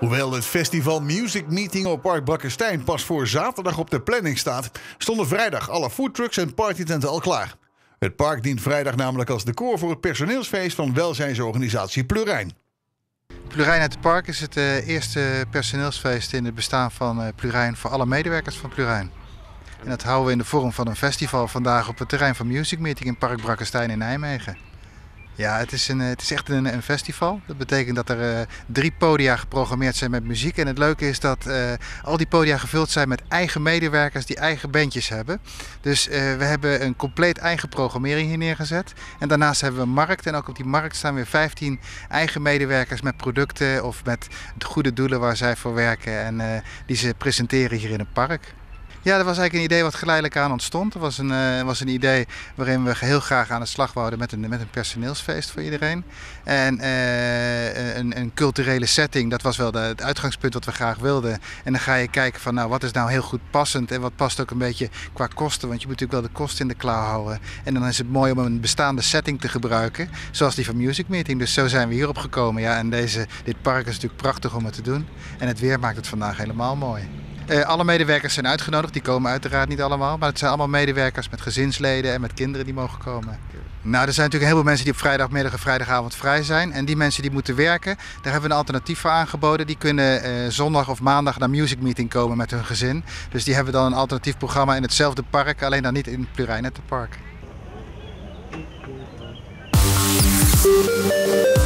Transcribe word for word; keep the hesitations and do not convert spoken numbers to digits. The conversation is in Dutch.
Hoewel het festival Music Meeting op Park Bakkestein pas voor zaterdag op de planning staat, stonden vrijdag alle foodtrucks en partytenten al klaar. Het park dient vrijdag namelijk als decor voor het personeelsfeest van welzijnsorganisatie Plurijn. Plurijn uit het Park is het uh, eerste personeelsfeest in het bestaan van uh, Plurijn voor alle medewerkers van Plurijn. En dat houden we in de vorm van een festival vandaag op het terrein van Music Meeting in Park Bakkestein in Nijmegen. Ja, het is, een, het is echt een, een festival. Dat betekent dat er uh, drie podia geprogrammeerd zijn met muziek. En het leuke is dat uh, al die podia gevuld zijn met eigen medewerkers die eigen bandjes hebben. Dus uh, we hebben een compleet eigen programmering hier neergezet. En daarnaast hebben we een markt. En ook op die markt staan weer vijftien eigen medewerkers met producten of met goede doelen waar zij voor werken. En uh, die ze presenteren hier in het park. Ja, dat was eigenlijk een idee wat geleidelijk aan ontstond. Het was een, uh, was een idee waarin we heel graag aan de slag wouden met een, met een personeelsfeest voor iedereen. En uh, een, een culturele setting, dat was wel de, het uitgangspunt wat we graag wilden. En dan ga je kijken van nou, wat is nou heel goed passend en wat past ook een beetje qua kosten. Want je moet natuurlijk wel de kosten in de klauw houden. En dan is het mooi om een bestaande setting te gebruiken, zoals die van Music Meeting. Dus zo zijn we hierop gekomen. Ja, en deze, dit park is natuurlijk prachtig om het te doen. En het weer maakt het vandaag helemaal mooi. Uh, alle medewerkers zijn uitgenodigd, die komen uiteraard niet allemaal, maar het zijn allemaal medewerkers met gezinsleden en met kinderen die mogen komen. Nou, er zijn natuurlijk heel veel mensen die op vrijdagmiddag en vrijdagavond vrij zijn en die mensen die moeten werken, daar hebben we een alternatief voor aangeboden. Die kunnen uh, zondag of maandag naar Music Meeting komen met hun gezin. Dus die hebben dan een alternatief programma in hetzelfde park, alleen dan niet in Plurijn uit het Park.